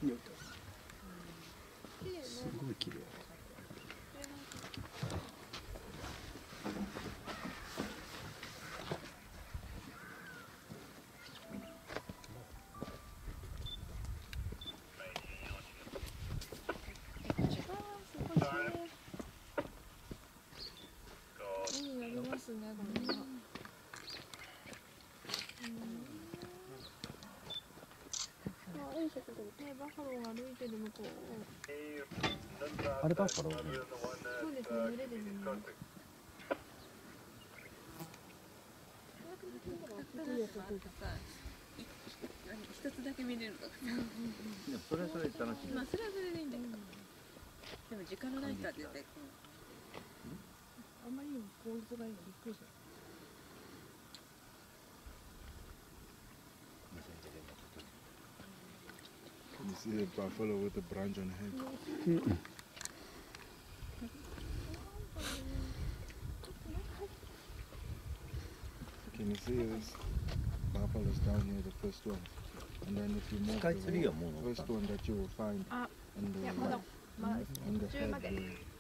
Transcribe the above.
に置いてある。すごい綺麗。 バッファローが歩いてる向こう。 あれバッファロー？ そうですね、群れですね。一つだけ見れるとか。でもそれはそれで楽しい。 まあそれはそれでいいんだけど。でも時間のない人は絶対。あんまりにも効率がいいのびっくりした。 You see the buffalo with the branch on the head. Can you see this? Buffalo's down here, the first one. And then if you move to the first one that you will find on the head there.